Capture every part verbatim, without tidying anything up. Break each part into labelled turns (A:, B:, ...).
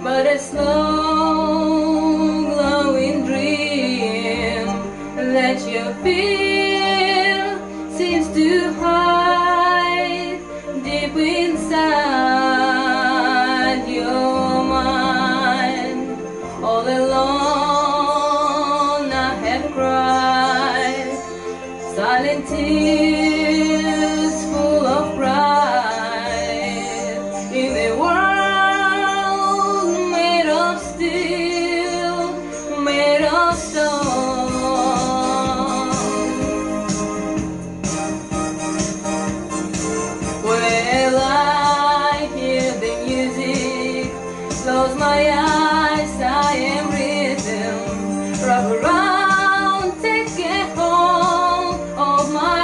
A: but a slow glowing dream that you feel seems to hide deep inside your mind. All alone I have cried silent tears full of pride in a world made of steel, made of stone. Well, I hear the music, close my eyes, I am rhythm, wrap around, take a hold of my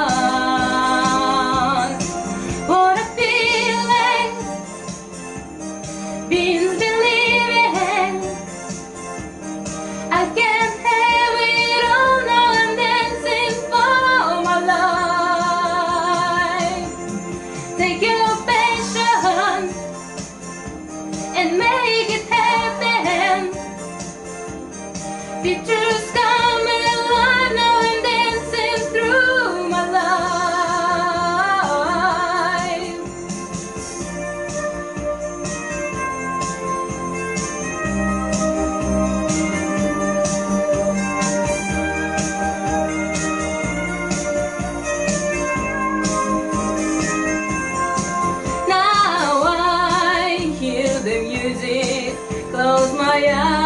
A: heart. What a feeling, beings believing I can't have it all now. I'm dancing for my life. Take your passion and make it happen. Pictures come alive, now I'm dancing through my life. Now I hear the music, close my eyes.